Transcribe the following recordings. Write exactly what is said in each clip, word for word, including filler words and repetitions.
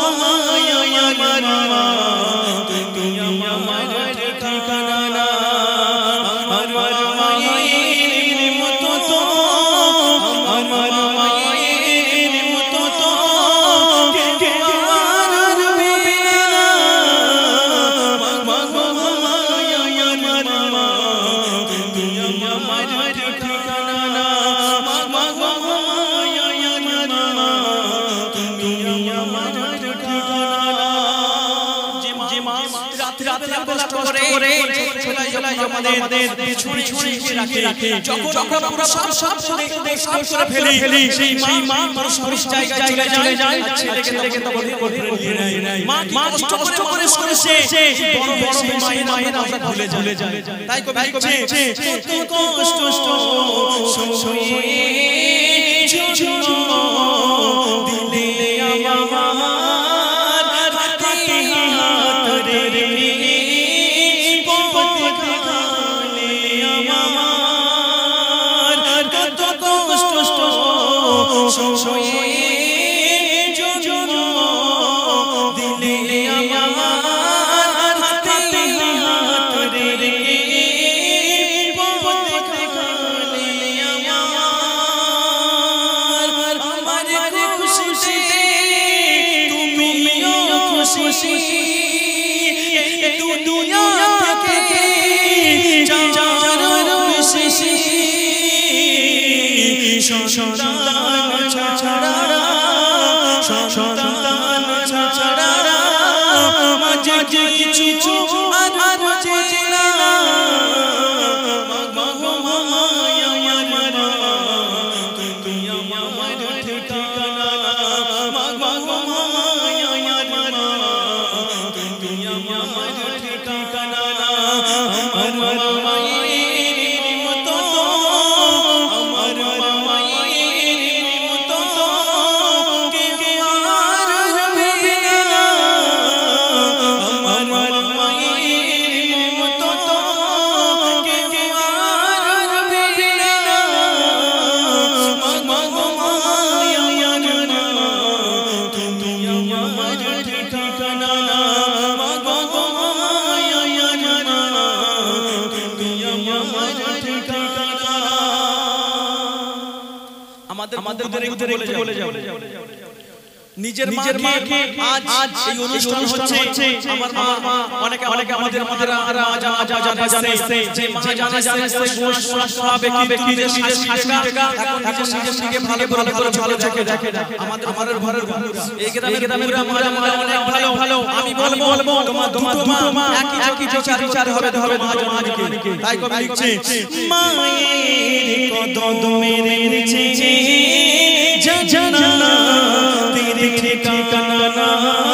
নিজের নিজের মাকে আজ আজ এই অনুষ্ঠান হচ্ছে আমার মা অনেকে অনেকে আমাদের আমাদের আজা আজা জানাইছে যে মা জানা জানাইছে গোশ মাস খাবে কি বিদেশ বিদেশ টাকা এখন নিজের নিজে ভালো ভালো করে ভালো চোখে দেখে আমাদের আমাদের ঘরের এই গ্রামে গ্রামের আমরা অনেক ভালো ভালো আমি বলবো বলবো তোমার দুটো মা একই একই বিচার বিচার হবে হবে মা জানাকে তাই কবি লিখছে মায়ের কদমের নিচে জানা तेरे ठिकाना ना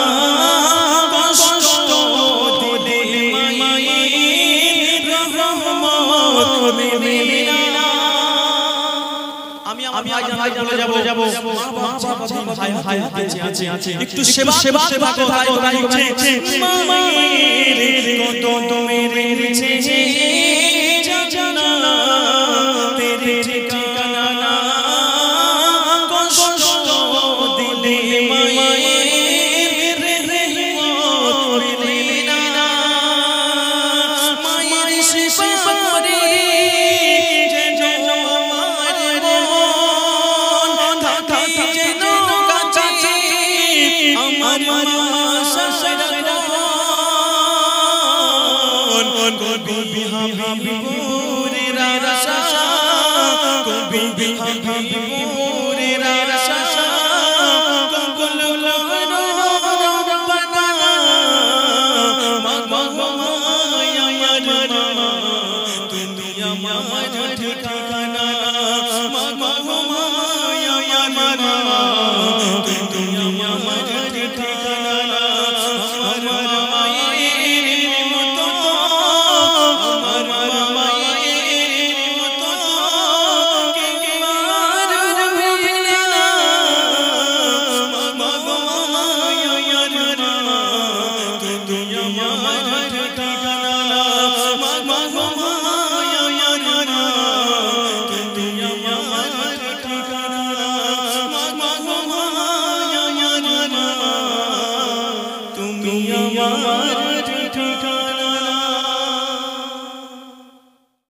कष्ट दिले माয়ের রহমত মিলিনা আমি আমি আজ ভাই বলে যাব যাব মা বাবা ভাই ভাই আছে আছে একটু সেবা সেবা সেবা থাকো তাই হচ্ছে মায়ের কত তোমার নিচে জানা तेरे ठिकाना ना আমার